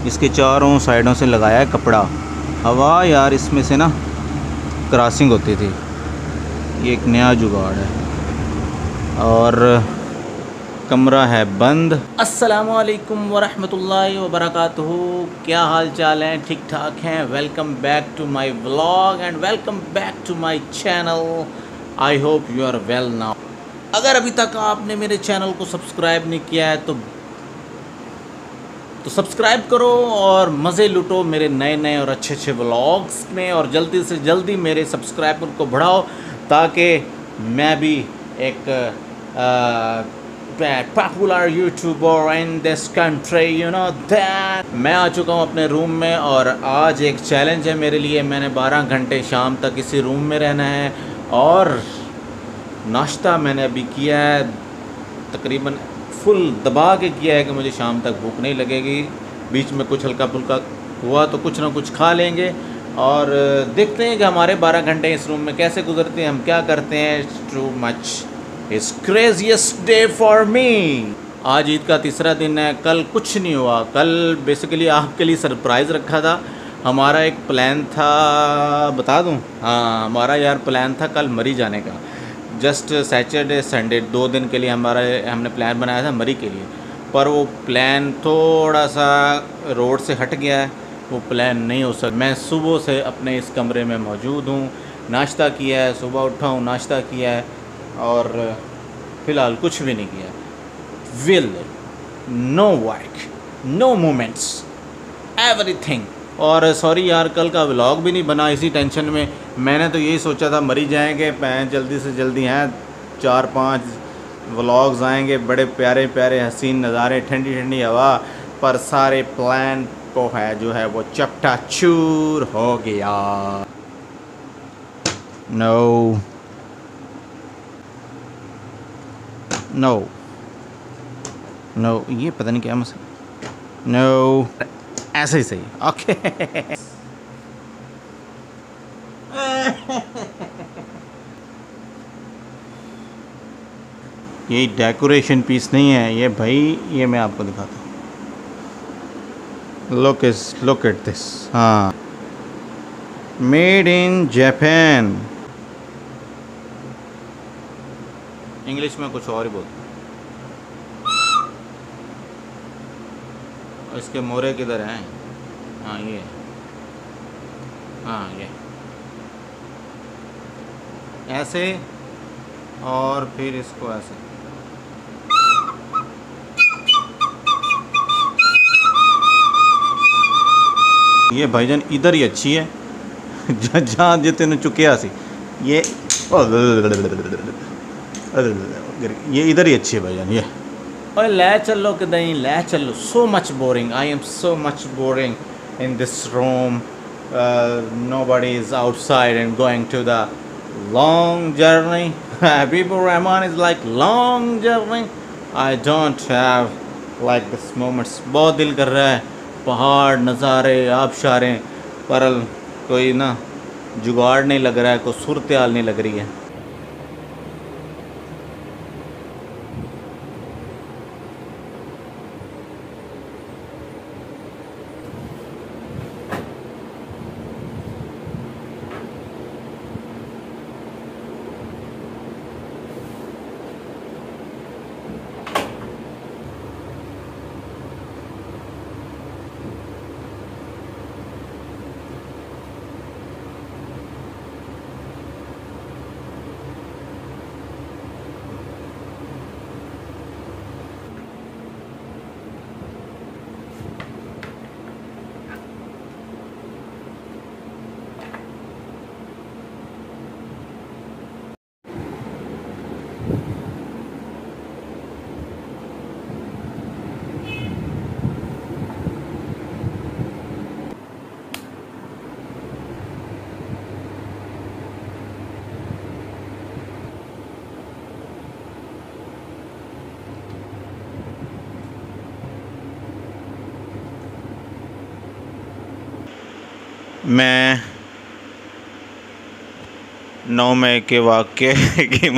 इसके चारों साइडों से लगाया है कपड़ा। हवा यार इसमें से ना क्रॉसिंग होती थी। ये एक नया जुगाड़ है और कमरा है बंद। अस्सलामुअलैकुम वरहमतुल्लाहि वबरकातुहू। क्या हाल चाल हैं? ठीक ठाक हैं? Welcome back to my vlog and welcome back to my channel. I hope you are well now. अगर अभी तक आपने मेरे चैनल को सब्सक्राइब नहीं किया है तो सब्सक्राइब करो और मज़े लुटो मेरे नए नए और अच्छे अच्छे व्लॉग्स में, और जल्दी से जल्दी मेरे सब्सक्राइबर को बढ़ाओ ताकि मैं भी एक popular youtuber in this country, you know that. मैं आ चुका हूँ अपने रूम में और आज एक चैलेंज है मेरे लिए। मैंने 12 घंटे शाम तक इसी रूम में रहना है और नाश्ता मैंने अभी किया है, तकरीबन फुल दबा के किया है कि मुझे शाम तक भूख नहीं लगेगी। बीच में कुछ हल्का फुल्का हुआ तो कुछ ना कुछ खा लेंगे और देखते हैं कि हमारे 12 घंटे इस रूम में कैसे गुजरते हैं, हम क्या करते हैं। It's too much, it's craziest day for me. आज ईद का तीसरा दिन है। कल कुछ नहीं हुआ। कल बेसिकली आपके लिए सरप्राइज़ रखा था। हमारा एक प्लान था, बता दूं? हाँ, हमारा यार प्लान था कल मरी जाने का। जस्ट सैटरडे संडे 2 दिन के लिए हमने प्लान बनाया था मरी के लिए, पर वो प्लान थोड़ा सा रोड से हट गया है। वो प्लान नहीं हो सकता। मैं सुबह से अपने इस कमरे में मौजूद हूँ, नाश्ता किया है, सुबह उठा हूँ, नाश्ता किया है और फ़िलहाल कुछ भी नहीं किया। Will no work, no moments, everything. और सॉरी यार, कल का व्लॉग भी नहीं बना इसी टेंशन में। मैंने तो यही सोचा था मरी जाएंगे, जल्दी से जल्दी हैं 4-5 व्लॉग्स आएंगे, बड़े प्यारे प्यारे हसीन नज़ारे, ठंडी ठंडी हवा, पर सारे प्लान को है जो है वो चपटा चूर हो गया। नो नो नो, ये पता नहीं क्या मसला। नो, ऐसे ही सही। ओके ये डेकोरेशन पीस नहीं है ये भाई, ये मैं आपको दिखाता हूँ। Look at this. हाँ, मेड इन जापान। इंग्लिश में कुछ और ही बोलते हैं। इसके मोरे किधर हैं? हाँ ये, हाँ ये ऐसे और फिर इसको ऐसे। ये भाईजान इधर ही अच्छी है जहाँ जितने चुकिया सी ये इधर ही अच्छी है भाईजान। ये और ले चलो कि नहीं ले चलो। So much boring, I am so much boring in this room. Nobody is outside and going to the long journey. Habibur Rahman is like long journey. I don't have like this moments. बहुत दिल कर रहा है पहाड़, नज़ारे, आबशारें, पर कोई ना जुगाड़ नहीं लग रहा है, कोई सूरत हाल नहीं लग रही है। मैं 9 मई के वाक़े की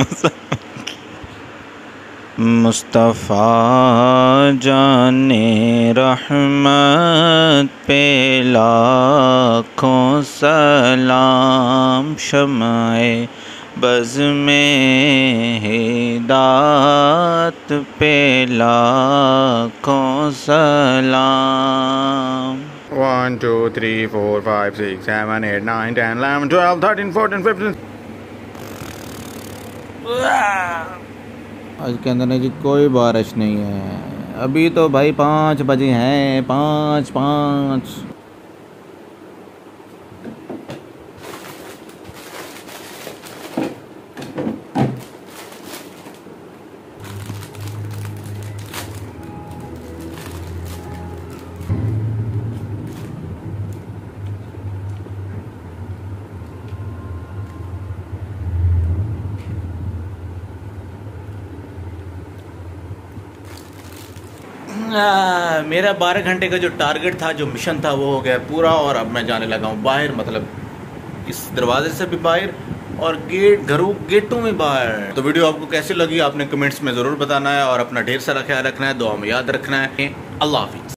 मुस्तफ़ा जाने रहमत पे लाखों सलाम, शम्ए बज़ में हिदायत पे लाखों सलाम। 1 2 3 4 5 6 7 8 9 10 11 12 13 14 15। आज के अंदर जी कोई बारिश नहीं है। अभी तो भाई 5 बजे हैं, 5। मेरा 12 घंटे का जो टारगेट था, जो मिशन था, वो हो गया पूरा। और अब मैं जाने लगा हूँ बाहर, मतलब इस दरवाजे से भी बाहर और गेटों में बाहर। तो वीडियो आपको कैसी लगी आपने कमेंट्स में ज़रूर बताना है और अपना ढेर सारा ख्याल रखना है, दुआ में याद रखना है। अल्लाह हाफिज़।